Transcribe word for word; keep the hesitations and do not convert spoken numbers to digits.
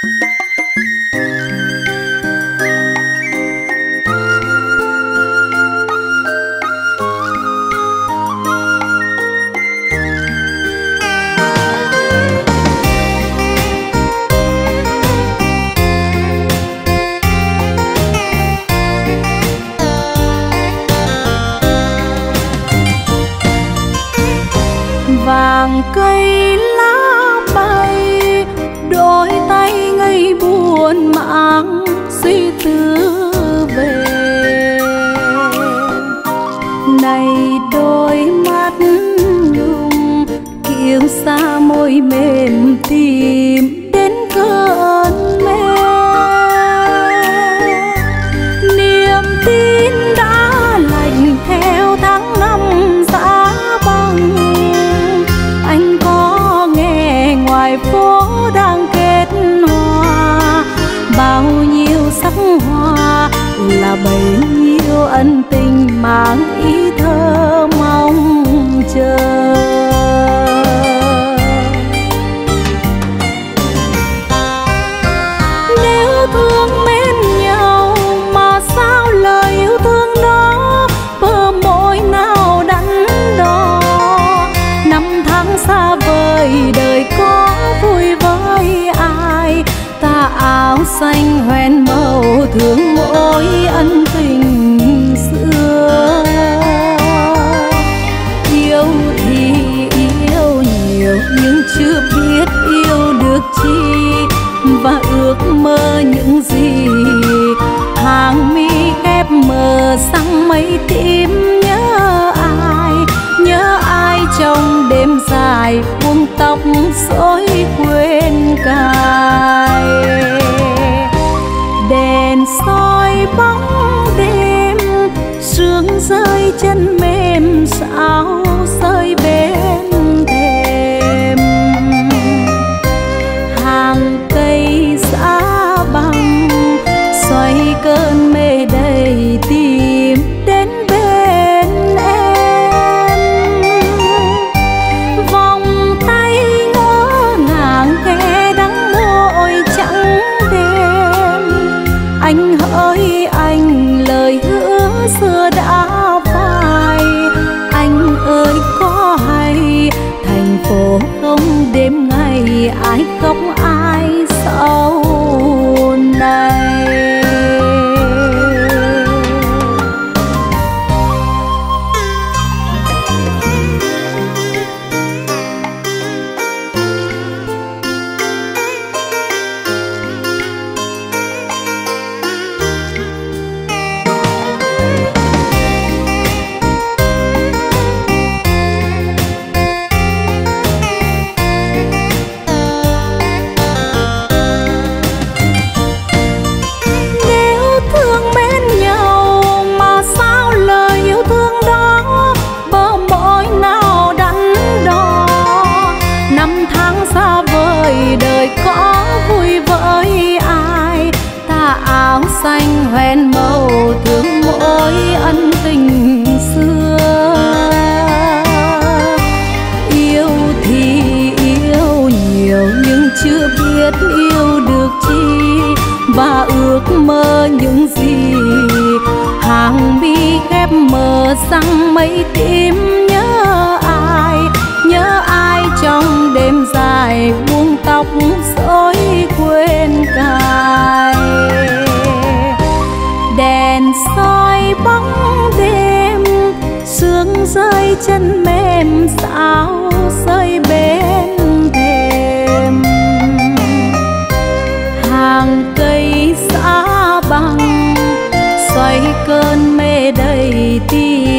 Vàng cây lá bay, đôi tay ngây buồn mang suy tư về. Này đôi mắt nhung kiêu xa môi mềm tìm đến cơn mê. Niềm tin đã lạnh theo tháng năm giá băng. Anh có nghe ngoài phố đang kết hoa, bao nhiêu sắc hoa là bấy nhiêu ân tình mang ý thơ mong chờ. Nếu thương mến nhau mà sao lời yêu thương đó bờ môi nào đắn đo. Năm tháng xa vời đời có vui với ai, ta áo xanh hoen màu thương mỗi ân tình xưa. Yêu thì yêu nhiều nhưng chưa biết yêu được chi, và ước mơ những gì hàng mi ghép mờ sang mây tím. Nhớ ai, nhớ ai trong đêm dài buông tóc rối quên cài. Đèn soi bóng đêm, sương rơi chân mềm sao rơi bên thềm. Hàng cây giá băng xoay cơn mê đầy tìm đến bên em. Vòng tay ngỡ ngàng ghé đắng môi trắng đêm. Anh hỡi anh lời hứa xưa đã phai. Anh ơi có hay thành phố không đêm ngày ai khóc ai sau này. Đời có vui với ai, ta áo xanh hoen màu thương mỗi ân tình xưa. Yêu thì yêu nhiều nhưng chưa biết yêu được chi, và ước mơ những gì hàng mi ghép mờ sang mây tím. Nhớ ai, nhớ ai trong đêm dài buông tóc rối quên cài. Đèn soi bóng đêm, sương rơi chân mềm sao rơi bên thềm. Hàng cây giá băng xoay cơn mê đầy tim